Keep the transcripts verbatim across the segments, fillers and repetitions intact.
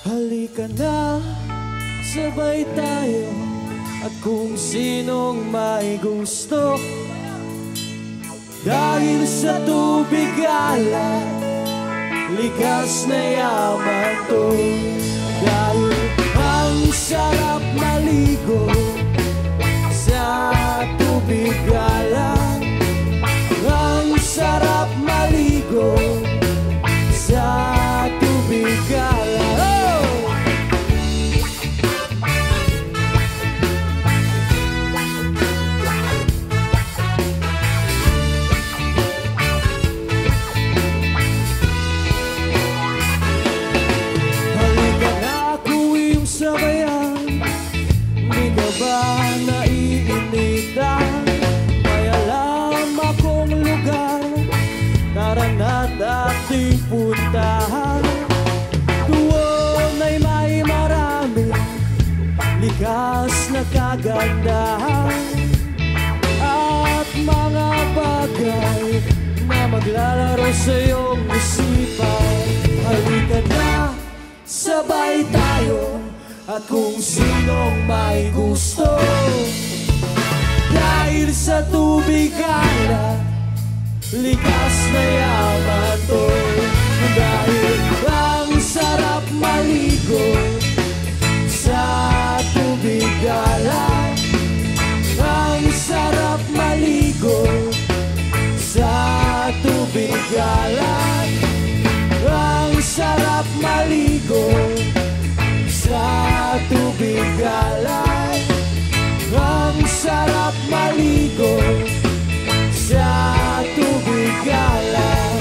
Halika na, sabay tayo. At kung sinong may gusto, dahil sa tubig alak, likas na yaman to. Dahil ang sarap maligo sa tubig alak, ang sarap maligo sa tubig alak. Oh! Halika na, kuwi yung sabayan. Di ka ba naiinitan? May alam akong lugar, tara na't ating puntahan. Doon ay may maraming likas na kagandahan at mga bagay na maglalaro sa iyong isipan. Halika na, sabay tayo. At kung sinong may gusto, dahil sa tubig alak, likas na yaman to. Dahil ang sarap maligo sa tubig alak, ang sarap maligo sa tubig alak, ang sarap maligo sa tubig alak, ang sarap maligo sa tubig alak.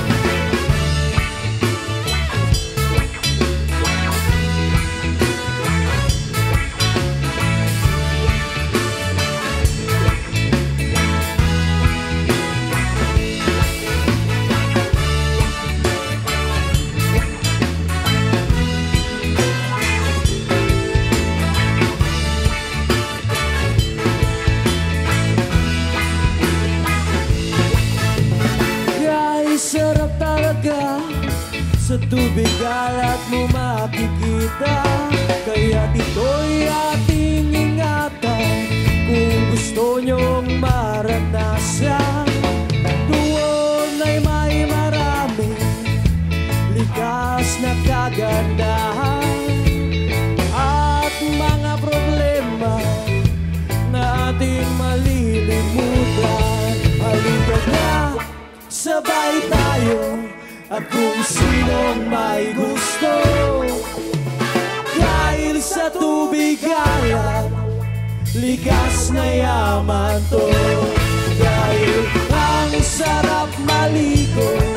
Sarap talaga sa tubig alak mo makikita. Kaya ito'y ating ingatan kung gusto nyong maranasan. Doon ay may maraming likas na kagandahan at mga problema na ating malilimutan. Halika na, sabay tayo. At kung sinong may gusto, dahil sa tubig alak, likas na yaman to. Dahil ang sarap maligo